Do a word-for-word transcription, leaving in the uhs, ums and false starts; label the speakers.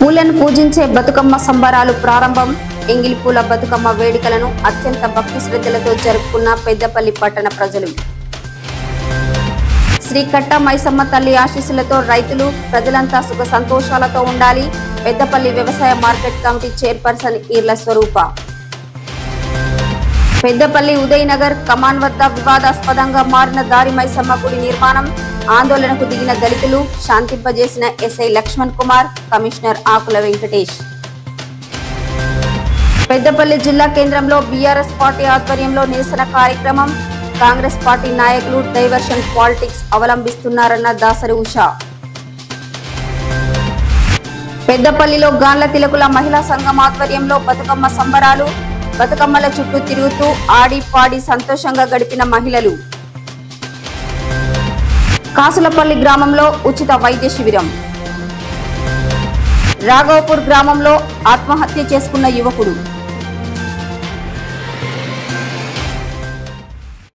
Speaker 1: పూలను పూజించే బతుకమ్మ సంబరాలు ప్రారంభం. ఎంగిలి పూల బతుకమ్మ వేడుకలను అత్యంత భక్తి శ్రద్ధలతో జరుపుకున్న పెద్దపల్లి పట్టణ ప్రజలు. శ్రీ కట్ట మైసమ్మ తల్లి ఆశీస్సులతో రైతులు ప్రజలంతా సుఖ సంతోషాలతో ఉండాలి. పెద్దపల్లి వ్యవసాయ market committee chairperson Eerla Swaroopa. Peddapalli Udayanagar కమాన్ వద్ద వివాదాస్పదంగా మారిన దారి మైసమ్మ గుడి నిర్మాణం. ఆందోళనకు దిగిన దళితులు శాంతింపజేసిన ఎస్ఐ లక్ష్మణ్ కుమార్, కమిషనర్ ఆకుల వెంకటేష్. పెద్దపల్లి జిల్లా కేంద్రంలో బీఆర్ఎస్ పార్టీ ఆధ్వర్యంలో నిరసన కార్యక్రమం. కాంగ్రెస్ పార్టీ నాయకులు డైవర్షన్ పాలిటిక్స్ అవలంబిస్తున్నారన్న దాసరి ఉషా. పెద్దపల్లిలో గాండ్ల తిలకుల మహిళా సంఘం ఆధ్వర్యంలో బతుకమ్మ సంబరాలు. బతుకమ్మల చుట్టూ తిరుగుతూ ఆడి పాడి సంతోషంగా గడిపిన మహిళలు. కాసులపల్లి గ్రామంలో ఉచిత వైద్య శిబిరం. రాఘవపూర్ గ్రామంలో ఆత్మహత్య చేసుకున్న యువకుడు.